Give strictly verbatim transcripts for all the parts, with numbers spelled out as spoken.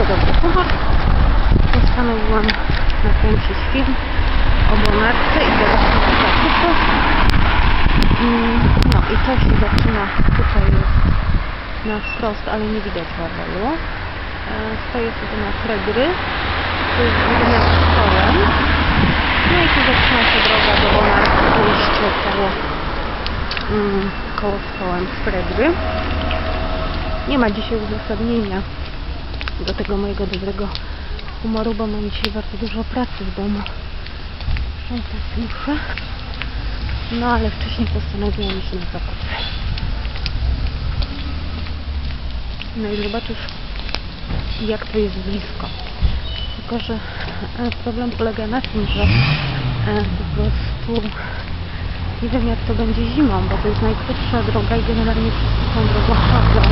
bardzo dobry humor. Postanowiłam nakręcić film o Bonarce i dorosłych zakupów. No i to się zaczyna, tutaj jest na wprost, ale nie widać Wawelu. Stoję sobie na Fredry, to jest budynek szkoły. No i tu zaczyna się droga do Bonarki, tu jeszcze koło, mm, koło szkołem Fredry. Nie ma dzisiaj uzasadnienia do tego mojego dobrego humoru, bo mam dzisiaj bardzo dużo pracy w domu. Sprzątać muszę. No ale wcześniej postanowiłam iść na zakupy. No i zobaczysz, jak to jest blisko. Tylko że problem polega na tym, że po prostu nie wiem, jak to będzie zimą, bo to jest najkrótsza droga i generalnie wszyscy tą drogą chodzą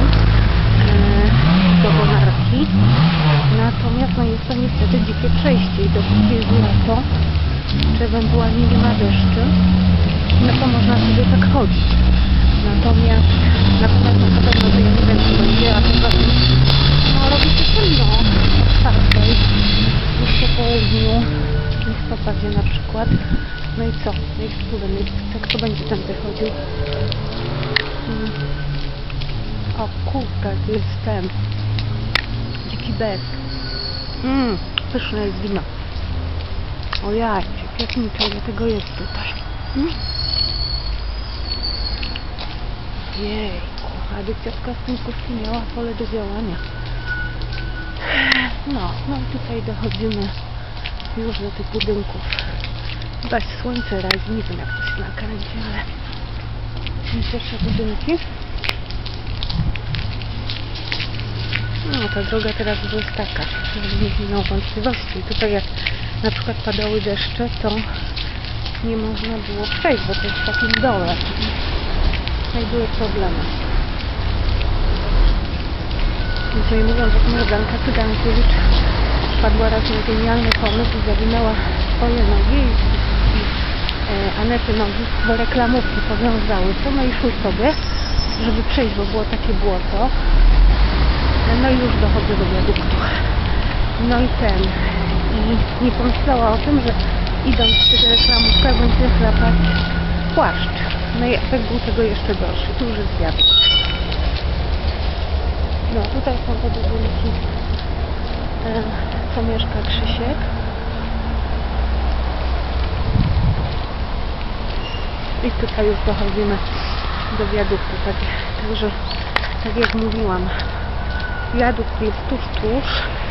do Bonarki. Natomiast no jest to niestety dzikie przejście i dopóki jest lato, czy ewentualnie nie ma deszczy, no to można sobie tak chodzić. Natomiast na pewno na pewno to ja nie wiem, co będzie, a poza tym no robi się ciemno o czwartej już po południu, w listopadzie na przykład. No i co? No i cudem, jak kto będzie tędy chodził? Hmm. O kurka, to jest ten dziki bez. Mmm, pyszne jest wino. O jajcie, jak niczego, ile tego jest tutaj. Hmm? Jejku, aby ciotka z tym kuszki miała pole do działania. No, no i tutaj dochodzimy już do tych budynków. Chyba słońce razi, nie wiem jak to się nakręci, ale pierwsze budynki. No, ta droga teraz jest taka, żeby nie miał wątpliwości. I tutaj jak na przykład padały deszcze, to nie można było przejść, bo to jest w takim dole. No i były problemy. Więc nie mówiąc, że Morganka Cygankiewicz wpadła raz na genialny pomysł i zawinęła swoje nogi i, i e, Anety nogi w reklamówki powiązały to, no i szły sobie, żeby przejść, bo było takie błoto. No i już dochodzę do wiaduktu. No i ten. I nie pomyślała o tym, że idąc w tych reklamówkach będzie chlapać płaszcz. No i efekt był tego jeszcze gorszy. Tu już jest wiadukt. No tutaj są te budynki, e, co mieszka Krzysiek. I tutaj już dochodzimy do wiaduktu. Tak, także, tak jak mówiłam, wiadukt jest tuż, tuż.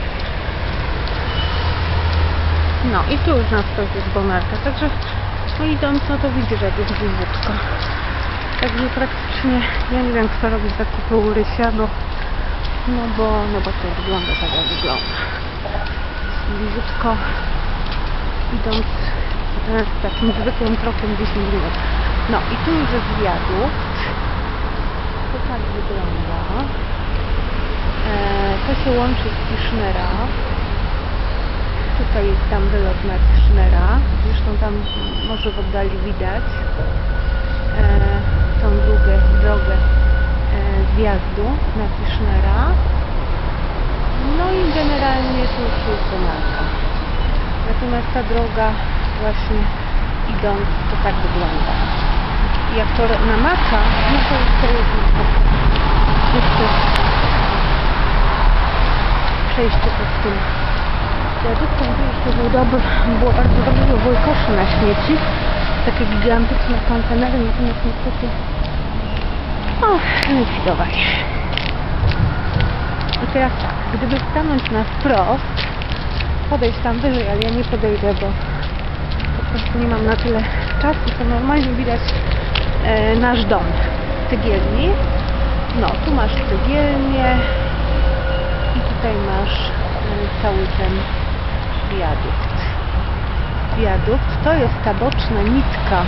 No i tu już na wprost jest Bonarka. Także no idąc, no to widzisz, jak jest bliziutko. Także praktycznie, ja nie wiem, kto robi zakupy u Rysia, bo no bo, no bo to wygląda tak, jak wygląda. Bliziutko, idąc e, takim zwykłym krokiem dziesięć minut. No i tu już jest wiadukt. To tak wygląda. E, to się łączy z Tischnera. Tutaj jest tam wylot na Tischnera. Zresztą tam może w oddali widać e, tą drugą drogę e, zjazdu na Tischnera. No i generalnie tu już jest Bonarka. Natomiast ta droga właśnie idąc, to tak wygląda. I jak to namacza, no to już to jest jeszcze przejście pod tym wiaduktem. Tu jeszcze był dobry, było bardzo dobrze, bo były kosze na śmieci. Takie gigantyczne kontenery, natomiast niestety o, likwidowali. I teraz tak, gdyby stanąć na wprost, podejść tam wyżej, ale ja nie podejdę, bo po prostu nie mam na tyle czasu, to normalnie widać e, nasz dom cegielni. No, tu masz cegielnię i tutaj masz e, cały ten wiadukt. Wiadukt to jest ta boczna nitka,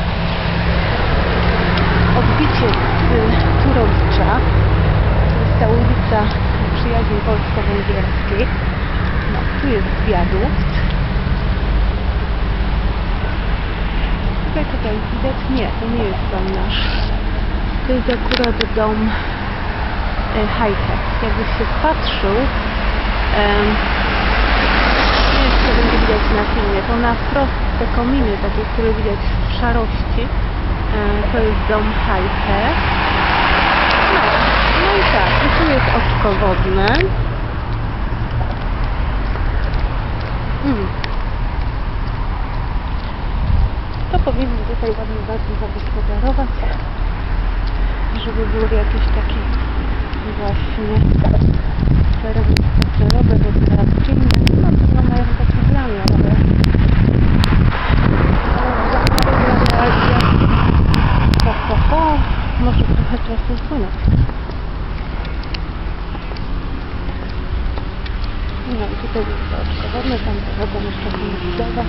odbicie z Turowicza. To jest ta ulica Przyjaźni Polsko-Węgierskiej. No, tu jest wiadukt. Tutaj, tutaj widać? Nie, to nie jest dom nasz. To jest akurat dom e, high-tech. Jakbyś się wpatrzył, e, na filmie, to na wprost te kominy, takie, które widać w szarości, e, to jest dom Hajte. No, no i tak, i tu jest oczko wodne. Mm. To powinno tutaj ładnie bardziej zagospodarować, żeby były jakieś takie właśnie tereny spacerowe, rekreacyjne. No to mają taki zamiar, ale ho, ho, ho, może trochę czasu upłynąć. No i tutaj jest to oczko wodne, tam to wodą jeszcze nie budowa.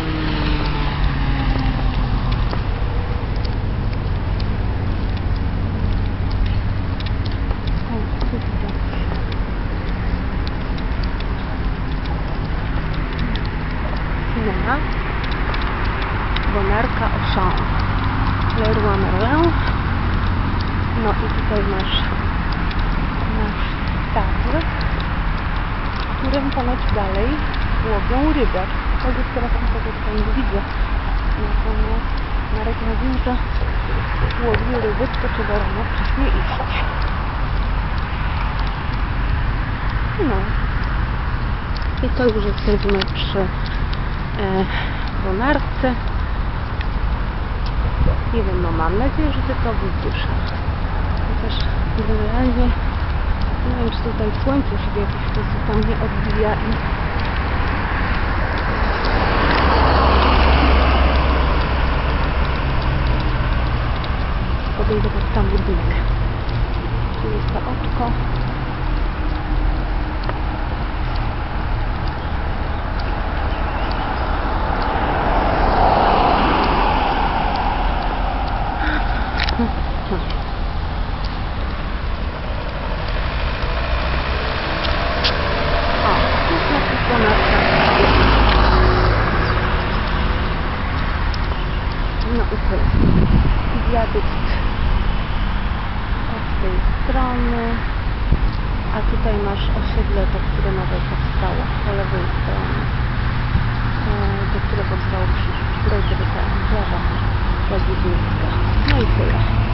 Cinema Bonarka Auchan Leroy Merlin. No i tutaj masz nasz staw, w którym ponoć dalej łowią rybę. Tak jest teraz tego tutaj nie widzę. Natomiast Marek mówił, że łowi ryby, tylko trzeba rano wcześniej iść. No. I to już jesteśmy przy e, Bonarce. Nie wiem, no mam nadzieję, że tylko wydyszę. Chociaż generalnie nie wiem, czy tutaj słońce się w jakiś sposób tam nie odbija i podejdę pod tam budynek. Tu jest to oczko. No i to jest wiadukt od tej strony, a tutaj masz osiedle, to które nowe powstało po lewej stronie, do którego zostało przyszłość, tutaj będzie ta plaża Radziecka. No i tyle.